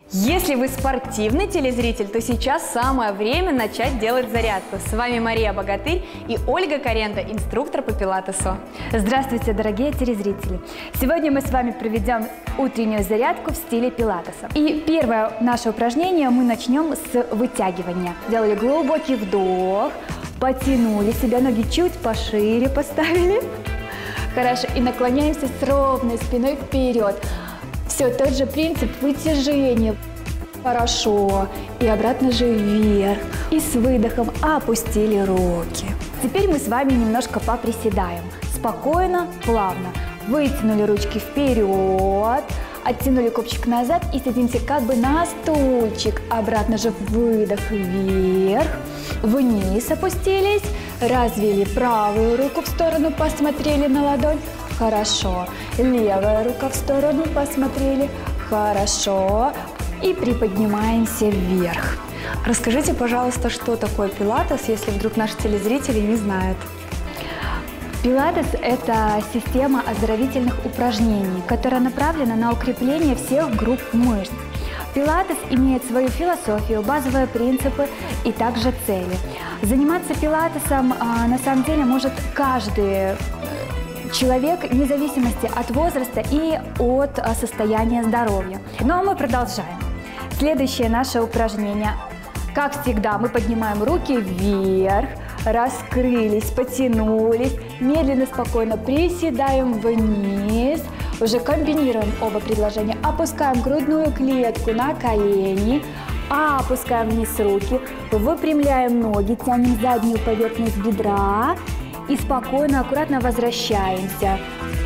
Если вы спортивный телезритель, то сейчас самое время начать делать зарядку. С вами Мария Богатырь и Ольга Каренда, инструктор по пилатесу. Здравствуйте, дорогие телезрители! Сегодня мы с вами проведем утреннюю зарядку в стиле пилатеса. И первое наше упражнение мы начнем с вытягивания. Сделали глубокий вдох, потянули себя, ноги чуть пошире поставили. Хорошо, и наклоняемся с ровной спиной вперед. Все, тот же принцип вытяжения. Хорошо. И обратно же вверх. И с выдохом опустили руки. Теперь мы с вами немножко поприседаем. Спокойно, плавно. Вытянули ручки вперед. Оттянули копчик назад и садимся как бы на стульчик. Обратно же выдох вверх. Вниз опустились. Развели правую руку в сторону, посмотрели на ладонь. Хорошо. Левая рука в сторону, посмотрели. Хорошо. И приподнимаемся вверх. Расскажите, пожалуйста, что такое пилатес, если вдруг наши телезрители не знают. Пилатес – это система оздоровительных упражнений, которая направлена на укрепление всех групп мышц. Пилатес имеет свою философию, базовые принципы и также цели. Заниматься пилатесом на самом деле может каждый человек, вне зависимости от возраста и от состояния здоровья. Ну а мы продолжаем. Следующее наше упражнение. Как всегда, мы поднимаем руки вверх, раскрылись, потянулись, медленно, спокойно приседаем вниз. Уже комбинируем оба предложения. Опускаем грудную клетку на колени, опускаем вниз руки, выпрямляем ноги, тянем заднюю поверхность бедра и спокойно, аккуратно возвращаемся.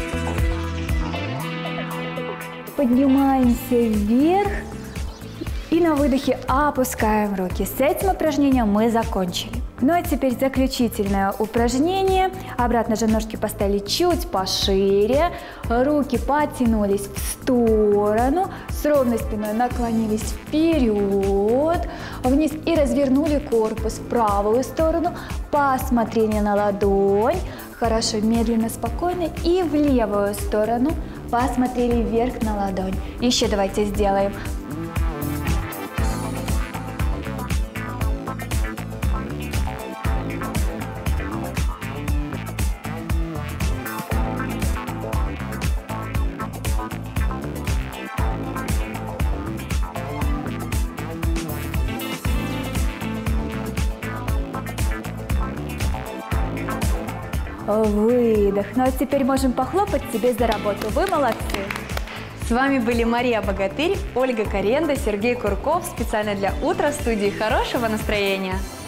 Поднимаемся вверх и на выдохе опускаем руки. С этим упражнением мы закончили. Ну а теперь заключительное упражнение. Обратно же ножки поставили чуть пошире, руки потянулись в сторону, с ровной спиной наклонились вперед, вниз и развернули корпус в правую сторону, посмотрели на ладонь, хорошо, медленно, спокойно и в левую сторону, посмотрели вверх на ладонь. Еще давайте сделаем. Выдох. Ну а теперь можем похлопать себе за работу. Вы молодцы! С вами были Мария Богатырь, Ольга Каренда, Сергей Курков. Специально для утра в студии. Хорошего настроения!